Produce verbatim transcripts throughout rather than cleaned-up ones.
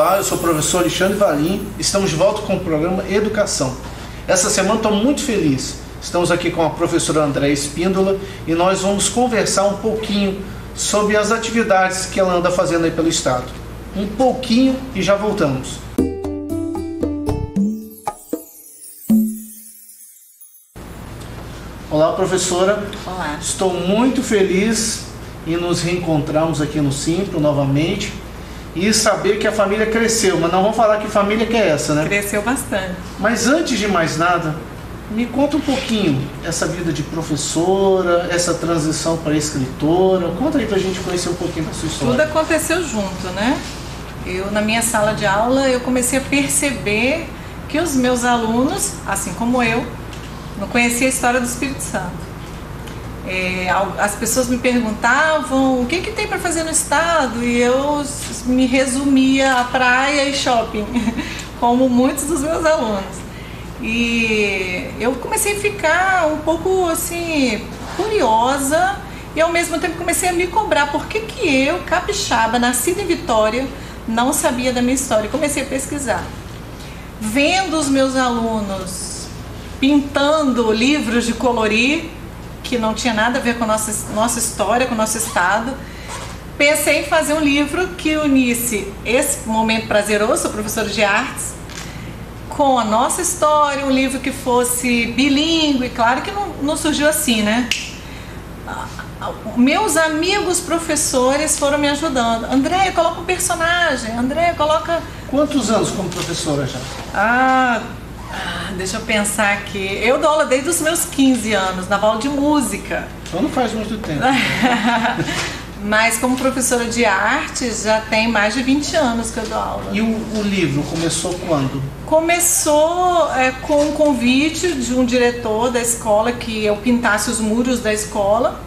Olá, eu sou o professor Alexandre Valim, estamos de volta com o programa Educação. Essa semana estou muito feliz, estamos aqui com a professora Andréia Espíndola e nós vamos conversar um pouquinho sobre as atividades que ela anda fazendo aí pelo estado. Um pouquinho e já voltamos. Olá, professora. Olá. Estou muito feliz em nos reencontrarmos aqui no Simpro novamente e saber que a família cresceu, mas não vamos falar que família que é essa, né? Cresceu bastante. Mas antes de mais nada, me conta um pouquinho essa vida de professora, essa transição para escritora. Conta aí pra gente conhecer um pouquinho da sua história. Tudo aconteceu junto, né? Eu, na minha sala de aula, eu comecei a perceber que os meus alunos, assim como eu, não conheciam a história do Espírito Santo. É, as pessoas me perguntavam o que, que tem para fazer no estado e eu me resumia a praia e shopping, como muitos dos meus alunos. E eu comecei a ficar um pouco assim curiosa e ao mesmo tempo comecei a me cobrar por que, que eu, capixaba, nascida em Vitória, não sabia da minha história. Comecei a pesquisar, vendo os meus alunos pintando livros de colorir que não tinha nada a ver com a nossa, nossa história, com o nosso estado. Pensei em fazer um livro que unisse esse momento prazeroso, sou professora de artes, com a nossa história, um livro que fosse bilíngue. Claro que não, não surgiu assim, né? Meus amigos professores foram me ajudando. Andréia, coloca um personagem. Andréia, coloca... Quantos anos como professora já? Ah... Deixa eu pensar aqui. Eu dou aula desde os meus quinze anos, na aula de música. Então não faz muito tempo. Mas como professora de arte, já tem mais de vinte anos que eu dou aula. E o, o livro começou quando? Começou é, com um convite de um diretor da escola que eu pintasse os muros da escola.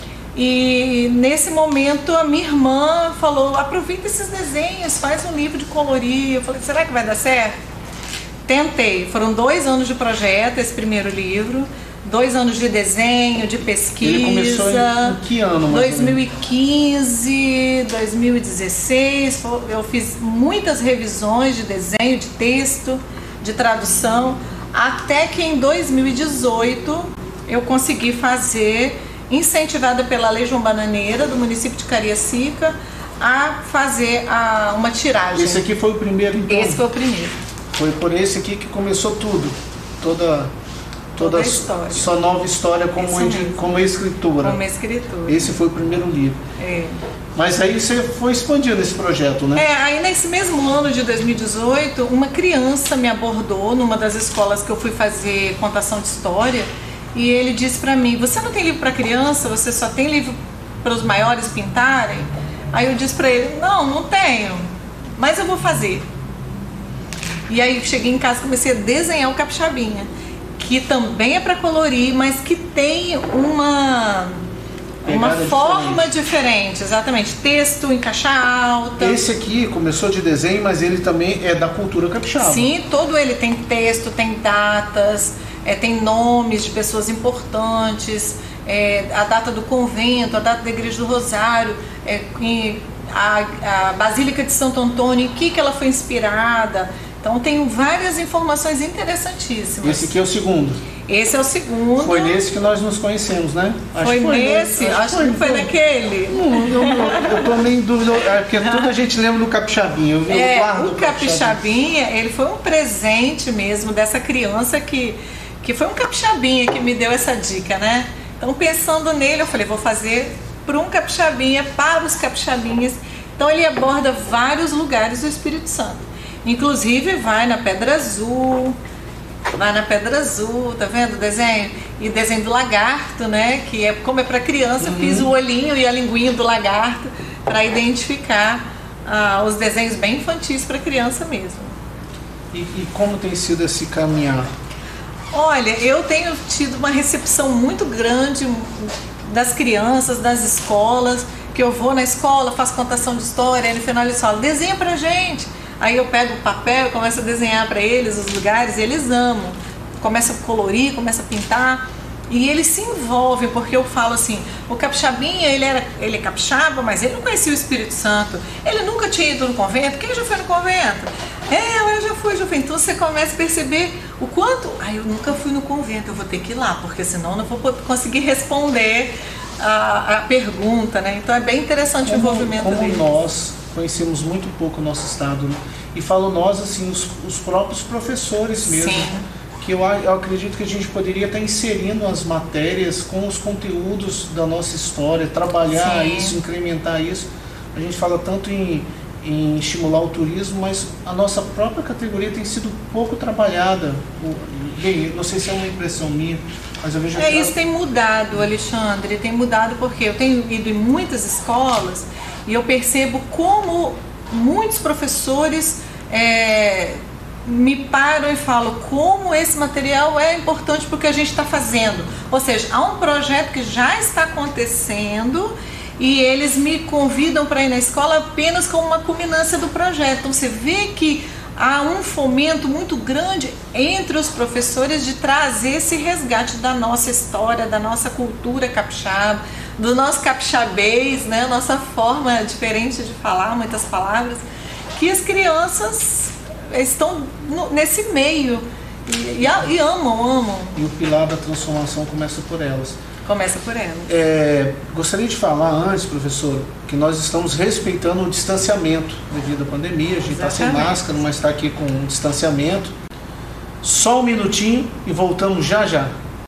E nesse momento a minha irmã falou, aproveita esses desenhos, faz um livro de colorir. Eu falei, será que vai dar certo? Tentei, foram dois anos de projeto, esse primeiro livro, dois anos de desenho, de pesquisa. Ele começou em, em que ano? dois mil e quinze, dois mil e dezesseis, eu fiz muitas revisões de desenho, de texto, de tradução, até que em dois mil e dezoito eu consegui fazer, incentivada pela Lei João Bananeira, do município de Cariacica, a fazer a, uma tiragem. Esse aqui foi o primeiro, então? Esse foi o primeiro. Foi por esse aqui que começou tudo, toda, toda, toda a história. Sua nova história como, de, como escritora. Como escritora. Esse foi o primeiro livro. É. Mas aí você foi expandindo esse projeto, né? É, aí nesse mesmo ano de dois mil e dezoito, uma criança me abordou numa das escolas que eu fui fazer contação de história e ele disse pra mim, você não tem livro para criança, você só tem livro para os maiores pintarem? Aí eu disse pra ele, não, não tenho, mas eu vou fazer. E aí cheguei em casa e comecei a desenhar o capixabinha, que também é para colorir, mas que tem uma, uma forma diferente. diferente, exatamente, texto em caixa alta. Esse aqui começou de desenho, mas ele também é da cultura capixaba. Sim, todo ele tem texto, tem datas, é, tem nomes de pessoas importantes, é, a data do convento, a data da Igreja do Rosário, é, a, a Basílica de Santo Antônio, em que, que ela foi inspirada. Então tem várias informações interessantíssimas. Esse aqui é o segundo? Esse é o segundo. Foi nesse que nós nos conhecemos, né? Acho foi, foi nesse? Acho, acho que não foi, foi naquele. Não, eu, eu, eu tô meio em dúvida, porque toda a gente lembra do capixabinha. Eu vi é, o guardo o capixabinha, ele foi um presente mesmo dessa criança que, que foi um capixabinha que me deu essa dica, né? Então pensando nele, eu falei, vou fazer para um capixabinha, para os capixabinhas. Então ele aborda vários lugares do Espírito Santo. Inclusive vai na Pedra Azul, vai na Pedra Azul, tá vendo o desenho? E o desenho do lagarto, né? Que é como é para criança, uhum. Fiz o olhinho e a linguinha do lagarto para identificar ah, os desenhos bem infantis para criança mesmo. E, e como tem sido esse caminhar? Olha, eu tenho tido uma recepção muito grande das crianças, das escolas, que eu vou na escola, faço contação de história, aí no final eles falam, desenha pra gente. Aí eu pego o papel e começo a desenhar para eles os lugares e eles amam. Começa a colorir, começa a pintar. E eles se envolvem, porque eu falo assim, o capixabinha, ele, era, ele é capixaba, mas ele não conhecia o Espírito Santo. Ele nunca tinha ido no convento. Quem já foi no convento? É, eu já fui, já fui. Então você começa a perceber o quanto... Ah, eu nunca fui no convento, eu vou ter que ir lá, porque senão eu não vou conseguir responder a, a pergunta, né? Então é bem interessante como, o envolvimento como deles. Nós conhecemos muito pouco o nosso estado, né? E falo nós, assim, os, os próprios professores mesmo. Sim. Que eu, eu acredito que a gente poderia estar inserindo as matérias com os conteúdos da nossa história, trabalhar Sim. isso, incrementar isso. A gente fala tanto em, em estimular o turismo, mas a nossa própria categoria tem sido pouco trabalhada. Bem, não sei se é uma impressão minha, mas eu vejo... É, isso tem mudado, Alexandre, tem mudado porque eu tenho ido em muitas escolas e eu percebo como muitos professores... É, me param e falam como esse material é importante para o que a gente está fazendo. Ou seja, há um projeto que já está acontecendo e eles me convidam para ir na escola apenas como uma culminância do projeto. Então você vê que há um fomento muito grande entre os professores de trazer esse resgate da nossa história, da nossa cultura capixaba, do nosso capixabês, né? Nossa forma diferente de falar muitas palavras, que as crianças estão no, nesse meio e, e, e amam, amam. E o pilar da transformação começa por elas. Começa por elas. É, gostaria de falar antes, professor, que nós estamos respeitando o distanciamento devido à pandemia. A gente está sem máscara, mas está aqui com um distanciamento. Só um minutinho e voltamos já já.